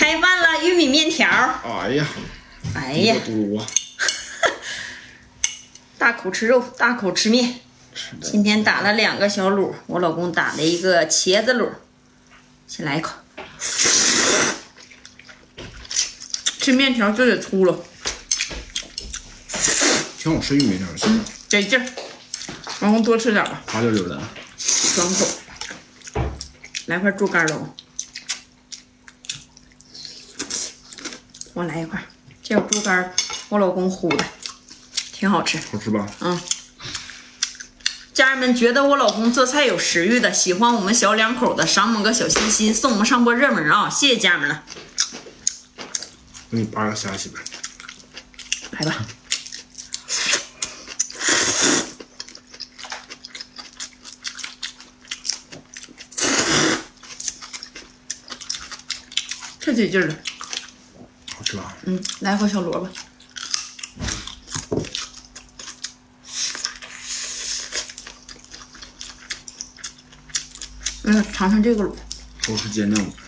开饭了，玉米面条。 哎呀， 哎呀， 多！ 大口吃肉，大口吃面。今天打了2个小卤，我老公打了一个茄子卤。先来一口，吃面条就得粗了， 挺好吃玉米面条， 得劲儿。老公多吃点吧， 滑溜溜的， 爽口。来块猪肝肉，我来一块。这有猪肝，我老公烀的，挺好吃。 好吃吧？ 嗯。家人们觉得我老公做菜有食欲的，喜欢我们小两口的，赏我们个小心心，送我们上波热门啊！谢谢家人们了。 给你扒个虾去呗。 来吧。这得劲儿了。 好吃吧？ 嗯，来块小萝卜。尝尝这个卤， 都是煎酿的。